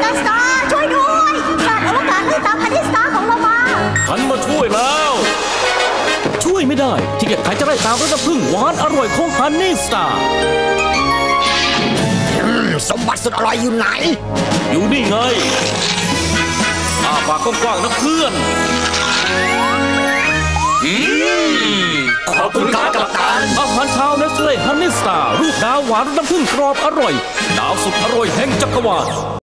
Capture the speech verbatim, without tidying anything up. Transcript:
กัปตันสตาร์ช่วยด้วยยานอวกาศไล่ตามฮันนี่สตาร์ของเรามาฉันมาช่วยแล้วช่วยไม่ได้ที่แกใครจะไล่ตามรถน้ำผึ้งหวานอร่อยของฮันนี่สตาร์สมบัติสุดอร่อยอยู่ไหนอยู่นี่ไงอ้าปากกว้างๆนะเพื่อนขอบคุณครับกัปตันอาหารเช้าเนสเล่ฮันนี่สตาร์รูปดาวหวานรสน้ำผึ้งกรอบอร่อยดาวสุดอร่อยแห่งจักรวาล